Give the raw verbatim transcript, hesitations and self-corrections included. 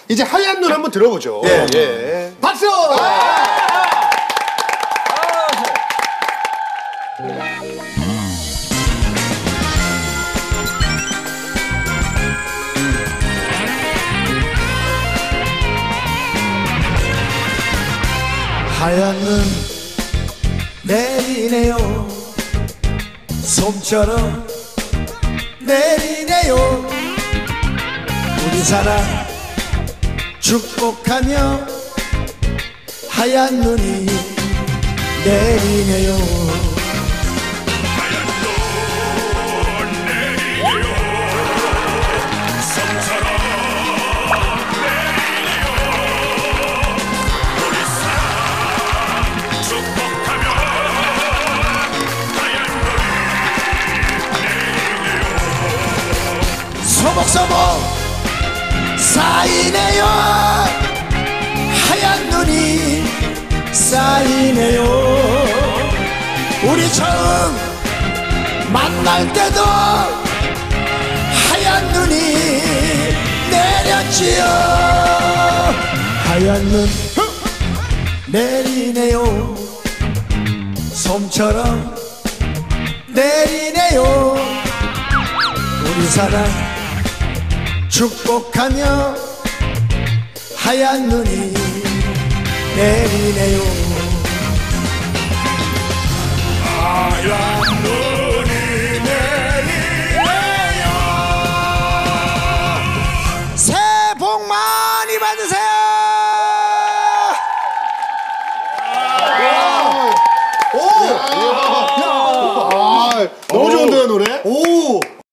이제 하얀 눈 한번 들어보죠. 예. 예. 박수! 하얀 눈 내리네요. 솜처럼 내리네요. 우리 사랑 축복하며 하얀 눈이 내리네요. 하얀 눈 내리네요. 솜처럼 내리네요. 우리 사랑 축복하며 하얀 눈이 내리네요. 소복소복 쌓이네요. 하얀 눈이 쌓이네요. 우리 처음 만날 때도 하얀 눈이 내렸지요. 하얀 눈 내리네요. 솜처럼 내리네요. 우리 사랑 축복하며 하얀 눈이 내리네요. 하얀 눈